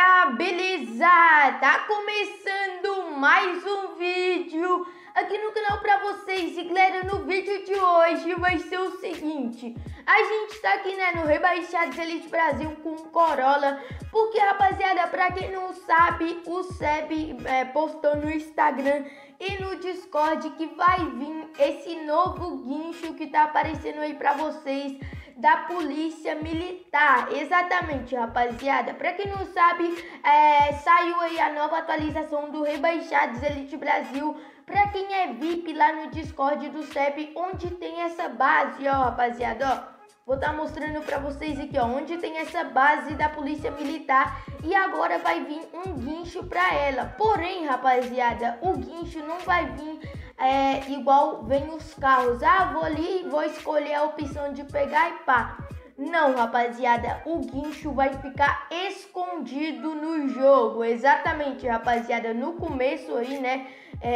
galera, beleza? Tá começando mais um vídeo aqui no canal pra vocês. E galera, no vídeo de hoje vai ser o seguinte: a gente tá aqui, né, no Rebaixados Elite Brasil com o Corolla. Porque, rapaziada, pra quem não sabe, o Seb postou no Instagram e no Discord que vai vir esse novo guincho que tá aparecendo aí pra vocês, da Polícia Militar. Exatamente, rapaziada. Pra quem não sabe, saiu aí a nova atualização do Rebaixados Elite Brasil. Pra quem é VIP lá no Discord do CEP, onde tem essa base, ó, rapaziada, ó. Vou estar mostrando pra vocês aqui, ó, onde tem essa base da Polícia Militar. E agora vai vir um guincho pra ela. Porém, rapaziada, o guincho não vai vir igual vem os carros. Ah, vou ali e vou escolher a opção de pegar e pá. Não, rapaziada, o guincho vai ficar escondido no jogo. Exatamente, rapaziada, no começo aí, né,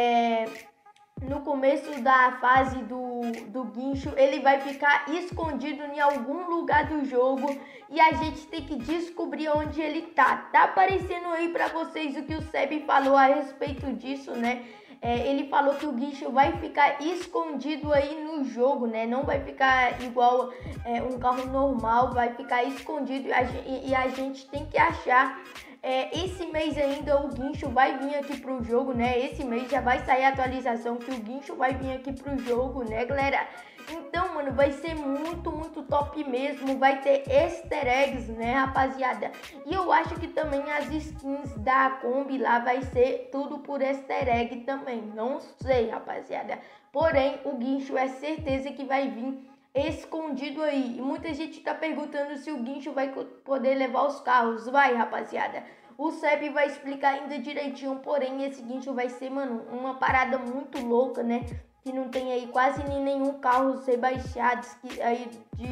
no começo da fase do guincho, ele vai ficar escondido em algum lugar do jogo e a gente tem que descobrir onde ele tá. Tá aparecendo aí pra vocês o que o Seb falou a respeito disso, né? Ele falou que o guincho vai ficar escondido aí no jogo, né? Não vai ficar igual um carro normal, vai ficar escondido e a gente tem que achar. Esse mês ainda o guincho vai vir aqui pro jogo, né? Esse mês já vai sair a atualização que o guincho vai vir aqui pro jogo, né, galera? Então, mano, vai ser muito, muito top mesmo. Vai ter easter eggs, né, rapaziada? E eu acho que também as skins da Kombi lá vai ser tudo por easter egg também. Não sei, rapaziada. Porém, o guincho é certeza que vai vir escondido aí. E muita gente tá perguntando se o guincho vai poder levar os carros. Vai, rapaziada. O Seb vai explicar ainda direitinho. Porém, esse guincho vai ser, mano, uma parada muito louca, né? Que não tem aí quase nenhum carro rebaixados aí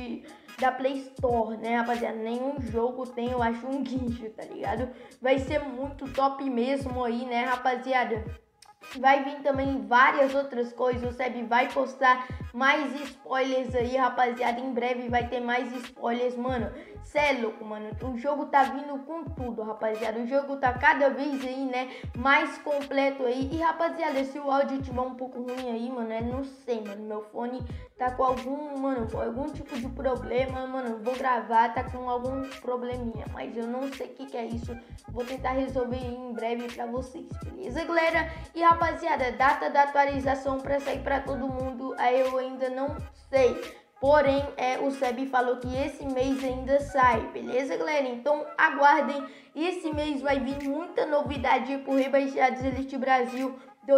da Play Store, né, rapaziada? Nenhum jogo tem, eu acho, um guincho, tá ligado? Vai ser muito top mesmo aí, né, rapaziada? Vai vir também várias outras coisas. O Seb vai postar mais spoilers aí, rapaziada. Em breve vai ter mais spoilers, mano. Cê é louco, mano. O jogo tá vindo com tudo, rapaziada. O jogo tá cada vez aí, né, mais completo aí. E, rapaziada, se o áudio tiver um pouco ruim aí, mano, não sei, mano. Meu fone tá com algum tipo de problema, mano. Vou gravar, tá com algum probleminha, mas eu não sei o que é isso. Vou tentar resolver em breve pra vocês, beleza, galera? E, rapaziada, data da atualização pra sair pra todo mundo, aí eu ainda não sei. Porém, o Seb falou que esse mês ainda sai, beleza, galera? Então, aguardem. Esse mês vai vir muita novidade pro Rebaixados Elite Brasil.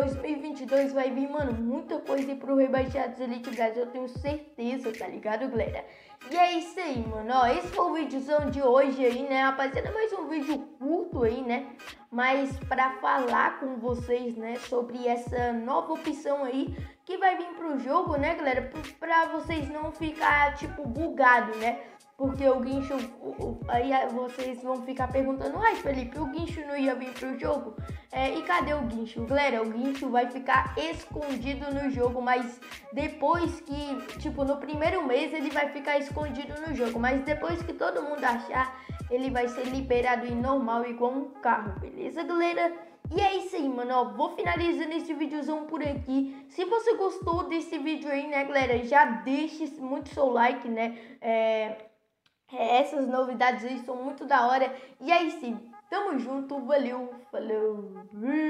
2022 vai vir, mano, muita coisa pro Rebaixados Elite Brasil, eu tenho certeza, tá ligado, galera? E é isso aí, mano, ó, esse foi o vídeozão de hoje aí, né, rapaziada, mais um vídeo curto aí, né, mas pra falar com vocês, né, sobre essa nova opção aí que vai vir pro jogo, né, galera, pra vocês não ficar, tipo, bugado, né? Porque o guincho, aí vocês vão ficar perguntando: ai, Felipe, o guincho não ia vir pro jogo? E cadê o guincho? Galera, o guincho vai ficar escondido no jogo, mas depois que, tipo, no primeiro mês ele vai ficar escondido no jogo, mas depois que todo mundo achar, ele vai ser liberado em normal, igual um carro, beleza, galera? E é isso aí, mano, ó, vou finalizando esse videozão por aqui. Se você gostou desse vídeo aí, né, galera, já deixe muito seu like, né, essas novidades aí são muito da hora. E aí sim, tamo junto, valeu, falou.